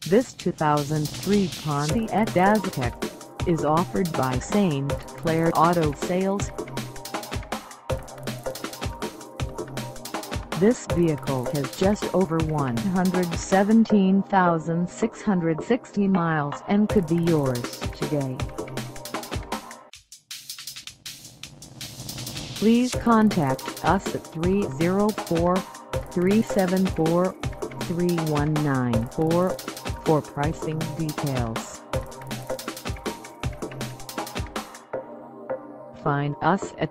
This 2003 Pontiac Aztek is offered by St. Clair Auto Sales. This vehicle has just over 117,660 miles and could be yours today. Please contact us at 304-374-3194 for pricing details. Find us at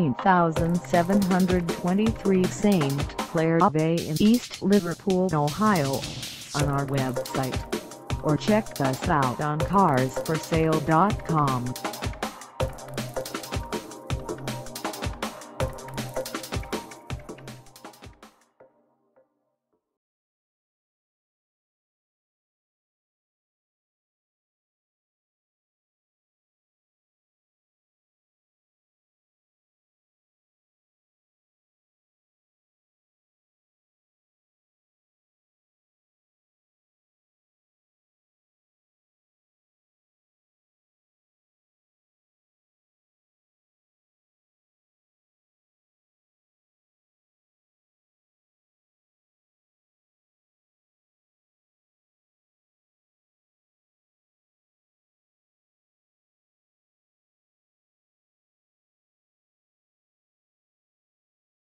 16,723 St. Clair Ave in East Liverpool, Ohio, on our website, or check us out on carsforsale.com.